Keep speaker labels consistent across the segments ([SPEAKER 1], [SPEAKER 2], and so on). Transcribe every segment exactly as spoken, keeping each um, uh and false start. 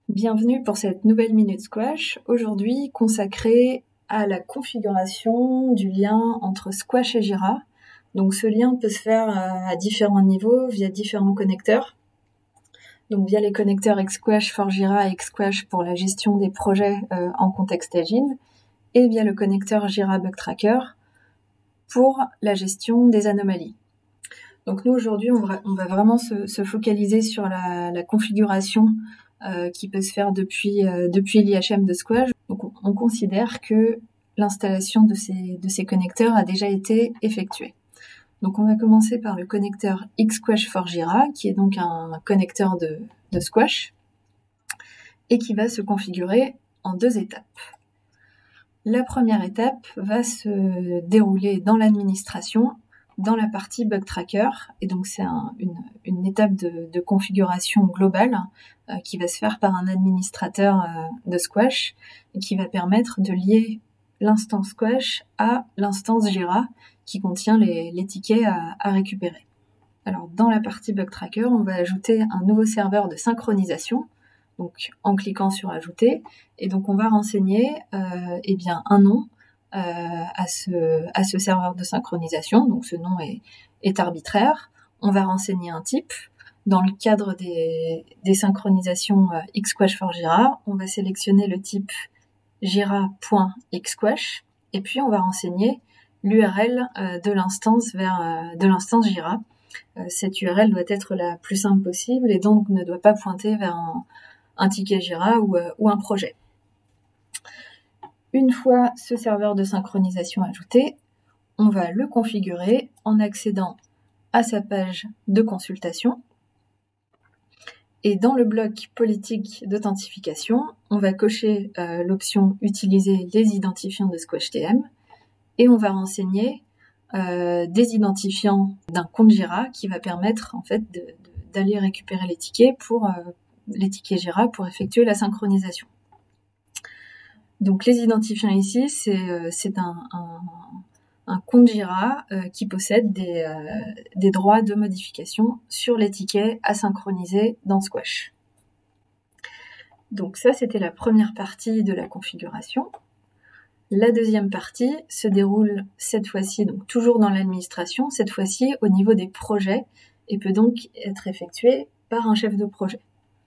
[SPEAKER 1] Bienvenue pour cette nouvelle Minute Squash, aujourd'hui consacrée à la configuration du lien entre Squash et Jira. Donc ce lien peut se faire à différents niveaux via différents connecteurs. Donc via les connecteurs Xsquash for Jira et Xsquash pour la gestion des projets euh, en contexte agile, et via le connecteur Jira Bug Tracker pour la gestion des anomalies. Donc nous aujourd'hui on va, on va vraiment se, se focaliser sur la, la configuration euh, qui peut se faire depuis, euh, depuis l'I H M de Squash. Donc on, on considère que l'installation de ces, de ces connecteurs a déjà été effectuée. Donc on va commencer par le connecteur Xsquash for Jira, qui est donc un connecteur de, de Squash, et qui va se configurer en deux étapes. La première étape va se dérouler dans l'administration, dans la partie Bug Tracker, et donc c'est un, une, une étape de, de configuration globale euh, qui va se faire par un administrateur euh, de Squash, et qui va permettre de lier l'instance Squash à l'instance Jira, qui contient les, les tickets à, à récupérer. Alors dans la partie Bug Tracker, on va ajouter un nouveau serveur de synchronisation, donc en cliquant sur Ajouter, et donc on va renseigner euh, eh bien, un nom euh, à, ce, à ce serveur de synchronisation, donc ce nom est, est arbitraire. On va renseigner un type. Dans le cadre des, des synchronisations euh, Xsquash for Jira, on va sélectionner le type jira.xsquash, et puis on va renseigner l'U R L euh, de l'instance vers euh, de l'instance Jira. Euh, cette U R L doit être la plus simple possible et donc ne doit pas pointer vers un, un ticket Jira ou, euh, ou un projet. Une fois ce serveur de synchronisation ajouté, on va le configurer en accédant à sa page de consultation. Et dans le bloc politique d'authentification, on va cocher euh, l'option « Utiliser les identifiants de SquashTM » et on va renseigner euh, des identifiants d'un compte Jira qui va permettre en fait de, de, d'aller récupérer les tickets pour euh, les tickets Jira pour effectuer la synchronisation. Donc les identifiants ici, c'est, euh, c'est un, un, un compte Jira euh, qui possède des, euh, des droits de modification sur les tickets à synchroniser dans Squash. Donc ça, c'était la première partie de la configuration. La deuxième partie se déroule cette fois-ci, donc toujours dans l'administration, cette fois-ci au niveau des projets, et peut donc être effectuée par un chef de projet.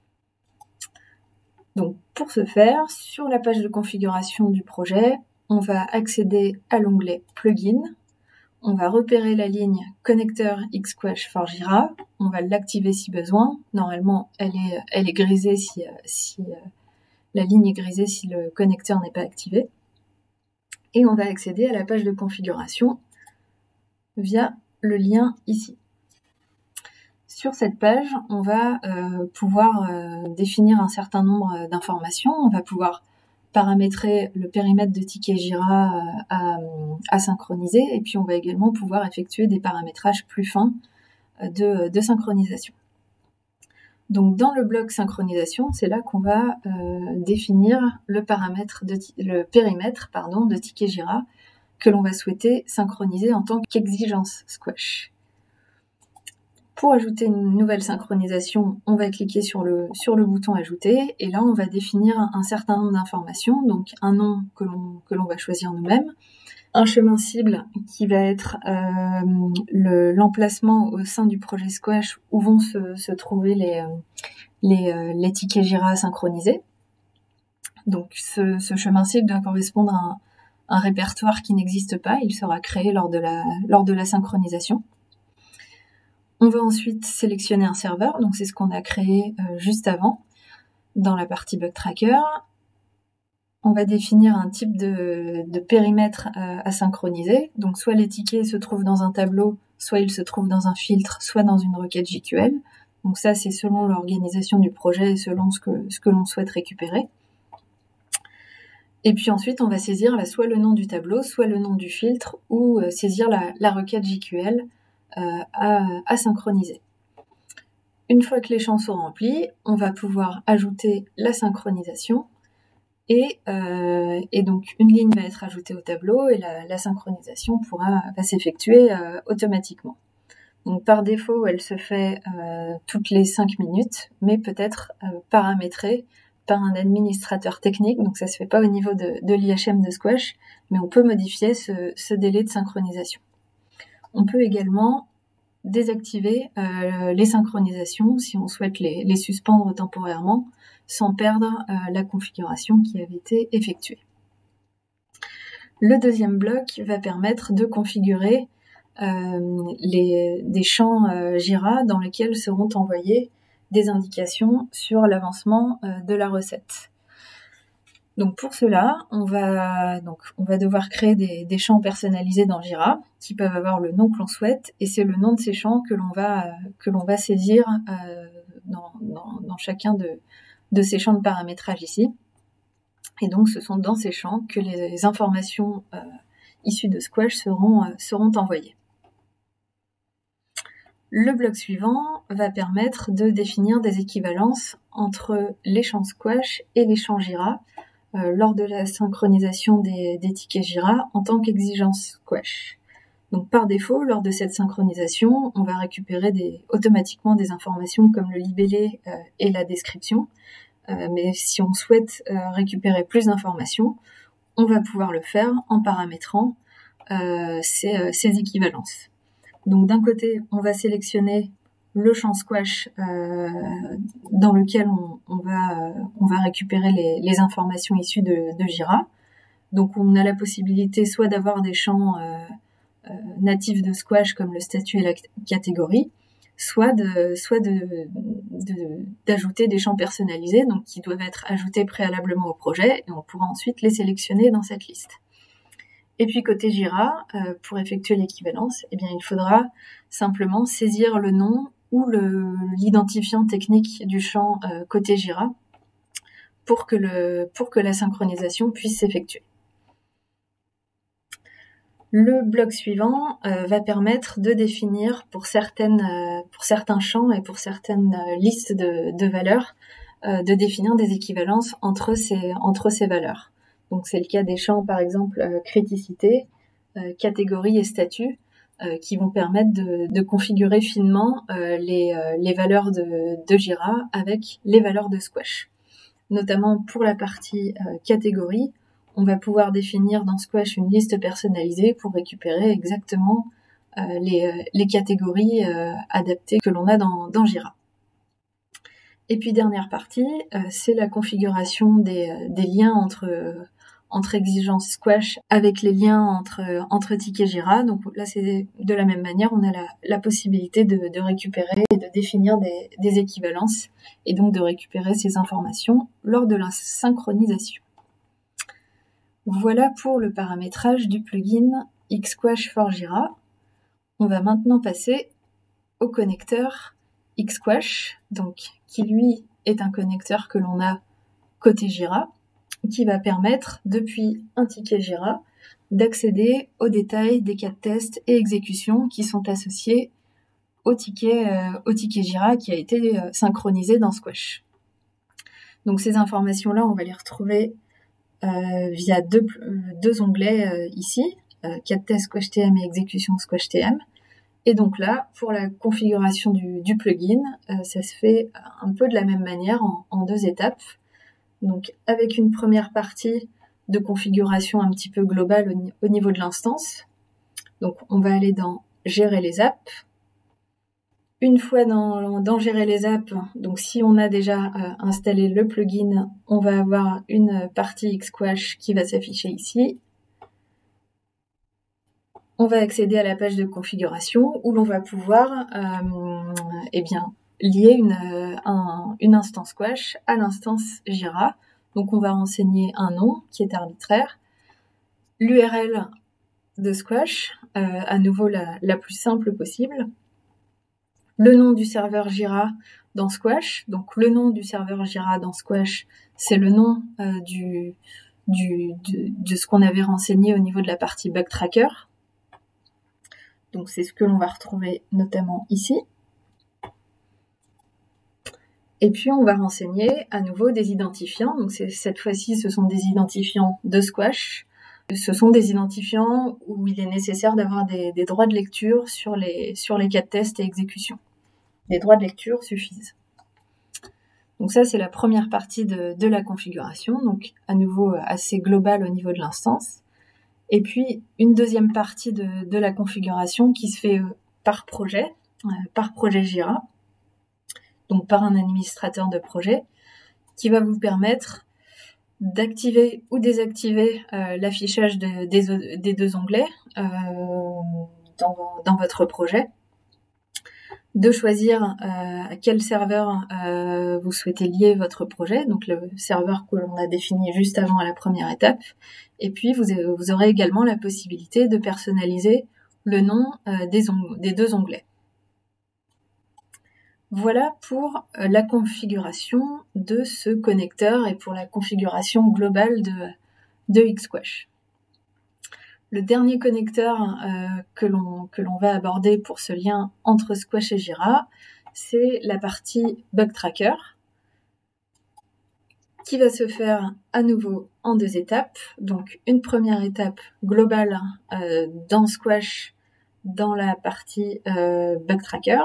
[SPEAKER 1] Donc pour ce faire, sur la page de configuration du projet, on va accéder à l'onglet Plugin, on va repérer la ligne Connecteur Xsquash for Jira, on va l'activer si besoin, normalement elle est, elle est grisée si, si la ligne est grisée si le connecteur n'est pas activé, et on va accéder à la page de configuration via le lien ici. Sur cette page, on va euh, pouvoir euh, définir un certain nombre d'informations. On va pouvoir paramétrer le périmètre de ticket Jira euh, à, à synchroniser, et puis on va également pouvoir effectuer des paramétrages plus fins de, de synchronisation. Donc dans le bloc synchronisation, c'est là qu'on va euh, définir le, paramètre de, le périmètre pardon, de ticket Jira que l'on va souhaiter synchroniser en tant qu'exigence Squash. Pour ajouter une nouvelle synchronisation, on va cliquer sur le, sur le bouton Ajouter, et là on va définir un, un certain nombre d'informations, donc un nom que l'on, que l'on va choisir nous-mêmes, un chemin cible qui va être euh, le, l'emplacement au sein du projet Squash où vont se, se trouver les, les, euh, les tickets Jira synchronisés. Donc ce, ce chemin cible doit correspondre à un, un répertoire qui n'existe pas, il sera créé lors de la, lors de la synchronisation. On va ensuite sélectionner un serveur, donc c'est ce qu'on a créé euh, juste avant, dans la partie Bug Tracker. On va définir un type de, de périmètre euh, à synchroniser, donc soit les tickets se trouvent dans un tableau, soit ils se trouvent dans un filtre, soit dans une requête J Q L. Donc ça, c'est selon l'organisation du projet et selon ce que, ce que l'on souhaite récupérer. Et puis ensuite, on va saisir là, soit le nom du tableau, soit le nom du filtre, ou euh, saisir la, la requête J Q L euh, à, à synchroniser. Une fois que les champs sont remplis, on va pouvoir ajouter la synchronisation, et, euh, et donc une ligne va être ajoutée au tableau, et la, la synchronisation pourra, va s'effectuer euh, automatiquement. Donc par défaut, elle se fait euh, toutes les cinq minutes, mais peut être euh, paramétrée par un administrateur technique, donc ça se fait pas au niveau de, de l'I H M de Squash, mais on peut modifier ce, ce délai de synchronisation. On peut également désactiver euh, les synchronisations si on souhaite les, les suspendre temporairement sans perdre euh, la configuration qui avait été effectuée. Le deuxième bloc va permettre de configurer euh, les, des champs euh, Jira dans lesquels seront envoyées des indications sur l'avancement euh, de la recette. Donc pour cela, on va, donc, on va devoir créer des, des champs personnalisés dans Jira qui peuvent avoir le nom que l'on souhaite, et c'est le nom de ces champs que l'on va, que l'on va saisir euh, dans, dans, dans chacun de, de ces champs de paramétrage ici. Et donc ce sont dans ces champs que les informations euh, issues de Squash seront, euh, seront envoyées. Le bloc suivant va permettre de définir des équivalences entre les champs Squash et les champs Jira euh, lors de la synchronisation des, des tickets Jira en tant qu'exigence Squash. Donc par défaut, lors de cette synchronisation, on va récupérer des, automatiquement des informations comme le libellé euh, et la description. Euh, mais si on souhaite euh, récupérer plus d'informations, on va pouvoir le faire en paramétrant euh, ces, euh, ces équivalences. Donc d'un côté, on va sélectionner le champ Squash euh, dans lequel on, on, va, euh, on va récupérer les, les informations issues de, de Jira. Donc on a la possibilité soit d'avoir des champs euh, euh, natifs de Squash comme le statut et la catégorie, soit de, soit de, de, d'ajouter des champs personnalisés, donc qui doivent être ajoutés préalablement au projet, et on pourra ensuite les sélectionner dans cette liste. Et puis côté Jira, euh, pour effectuer l'équivalence, eh bien il faudra simplement saisir le nom ou le, l'identifiant technique du champ euh, côté Jira pour que, le, pour que la synchronisation puisse s'effectuer. Le bloc suivant euh, va permettre de définir pour, certaines, euh, pour certains champs et pour certaines euh, listes de, de valeurs, euh, de définir des équivalences entre ces, entre ces valeurs. Donc c'est le cas des champs par exemple euh, criticité, euh, catégorie et statut, euh, qui vont permettre de, de configurer finement euh, les, euh, les valeurs de, de Jira avec les valeurs de Squash. Notamment pour la partie euh, catégorie, on va pouvoir définir dans Squash une liste personnalisée pour récupérer exactement euh, les, euh, les catégories euh, adaptées que l'on a dans, dans Jira. Et puis dernière partie, euh, c'est la configuration des, euh, des liens entre, euh, entre exigences Squash avec les liens entre, euh, entre tickets Jira. Donc là, c'est de la même manière, on a la, la possibilité de, de récupérer et de définir des, des équivalences et donc de récupérer ces informations lors de la synchronisation. Voilà pour le paramétrage du plugin Xsquash for Jira. On va maintenant passer au connecteur Xsquash, donc qui lui est un connecteur que l'on a côté Jira, qui va permettre depuis un ticket Jira d'accéder aux détails des cas de test et exécutions qui sont associés au ticket, euh, au ticket Jira qui a été euh, synchronisé dans Squash. Donc ces informations-là, on va les retrouver Euh, via deux, euh, deux onglets euh, ici, euh, cas de test SquashTM et exécution SquashTM. Et donc là, pour la configuration du, du plugin, euh, ça se fait un peu de la même manière en, en deux étapes. Donc avec une première partie de configuration un petit peu globale au, au niveau de l'instance. Donc on va aller dans gérer les apps. Une fois dans, dans gérer les apps, donc si on a déjà euh, installé le plugin, on va avoir une partie Xsquash qui va s'afficher ici. On va accéder à la page de configuration où l'on va pouvoir euh, eh bien, lier une, euh, un, une instance Squash à l'instance Jira. Donc on va renseigner un nom qui est arbitraire, l'U R L de Squash, euh, à nouveau la, la plus simple possible, le nom du serveur Jira dans Squash. Donc le nom du serveur Jira dans Squash, c'est le nom euh, du, du, de, de ce qu'on avait renseigné au niveau de la partie bug tracker. Donc c'est ce que l'on va retrouver notamment ici. Et puis on va renseigner à nouveau des identifiants. Donc cette fois-ci, ce sont des identifiants de Squash. Ce sont des identifiants où il est nécessaire d'avoir des, des droits de lecture sur les, sur les cas de test et exécution. Les droits de lecture suffisent. Donc ça, c'est la première partie de, de la configuration, donc à nouveau assez global au niveau de l'instance. Et puis, une deuxième partie de, de la configuration qui se fait par projet, euh, par projet Jira, donc par un administrateur de projet, qui va vous permettre d'activer ou désactiver euh, l'affichage de, des, des deux onglets euh, dans, dans votre projet, de choisir euh, à quel serveur euh, vous souhaitez lier votre projet, donc le serveur que l'on a défini juste avant à la première étape, et puis vous, vous aurez également la possibilité de personnaliser le nom euh, des, des deux onglets. Voilà pour la configuration de ce connecteur et pour la configuration globale de, de Xsquash. Le dernier connecteur euh, que l'on que l'on va aborder pour ce lien entre Squash et Jira, c'est la partie Bug Tracker, qui va se faire à nouveau en deux étapes. Donc une première étape globale euh, dans Squash, dans la partie euh, Bug Tracker,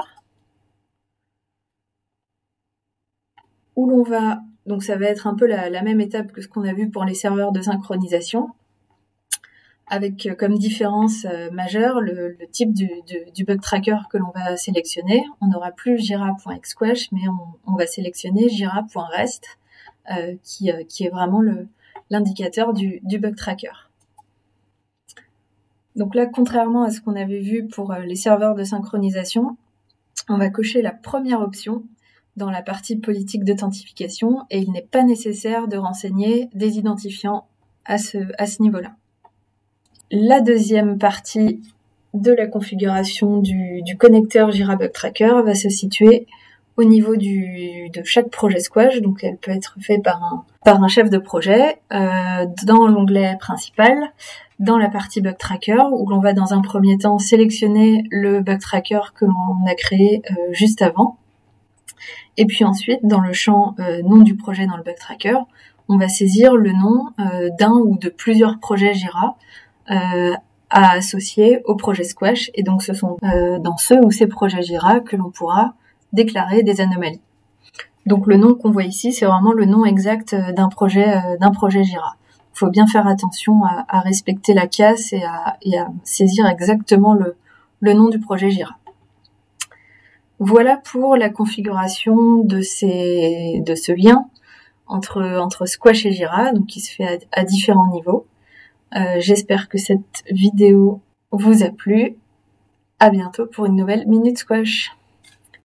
[SPEAKER 1] où l'on va, donc ça va être un peu la, la même étape que ce qu'on a vu pour les serveurs de synchronisation, avec comme différence euh, majeure le, le type du, du, du bug tracker que l'on va sélectionner. On n'aura plus jira.xsquash, mais on, on va sélectionner jira.rest, euh, qui, euh, qui est vraiment le, l'indicateur du, du bug tracker. Donc là, contrairement à ce qu'on avait vu pour euh, les serveurs de synchronisation, on va cocher la première option dans la partie politique d'authentification, et il n'est pas nécessaire de renseigner des identifiants à ce, à ce niveau-là. La deuxième partie de la configuration du, du connecteur Jira Bug Tracker va se situer au niveau du, de chaque projet Squash, donc elle peut être faite par un, par un chef de projet, euh, dans l'onglet principal, dans la partie Bug Tracker, où l'on va dans un premier temps sélectionner le Bug Tracker que l'on a créé euh, juste avant, et puis ensuite, dans le champ euh, nom du projet dans le Bug Tracker, on va saisir le nom euh, d'un ou de plusieurs projets Jira euh, à associer au projet Squash, et donc ce sont euh, dans ceux ou ces projets Jira que l'on pourra déclarer des anomalies. Donc le nom qu'on voit ici, c'est vraiment le nom exact d'un projet euh, d'un projet Jira. Il faut bien faire attention à, à respecter la casse et à, et à saisir exactement le, le nom du projet Jira. Voilà pour la configuration de, ces, de ce lien entre, entre Squash et Jira, donc qui se fait à, à différents niveaux. Euh, j'espère que cette vidéo vous a plu. À bientôt pour une nouvelle Minute Squash.